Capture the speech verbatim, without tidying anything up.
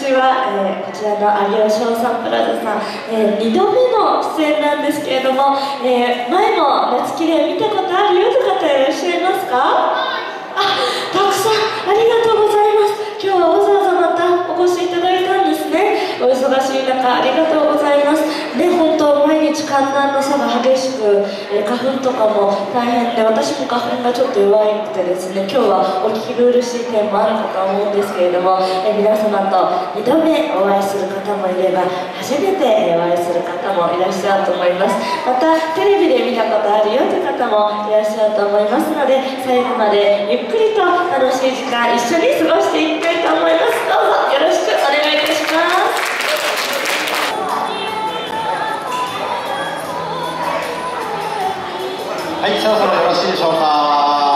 私は、えー、こちらの有吉オーサンプラザさん、えー、にどめの出演なんですけれども、えー、前も夏きれい見たことあるよという方いらっしゃいますか？あ、たくさんありがとうございます。今日はわざわざまたお越しいただいたんですね。お忙しい中ありがとうございます。ね、本当毎日寒暖の差が激しく、えー、花粉とかも大変で、私も花粉がちょっと弱くてですね、今日はお聞き苦しい点もあるかと思うんですけれども、えー、皆様とにどめお会いする方もいれば、初めてお会いする方もいらっしゃると思います。またテレビで見たことあるよという方もいらっしゃると思いますので、最後までゆっくりと楽しい時間一緒に過ごしていきたいと思います。どうぞよろしくお願いいたします。 はい、そろそろよろしいでしょうか。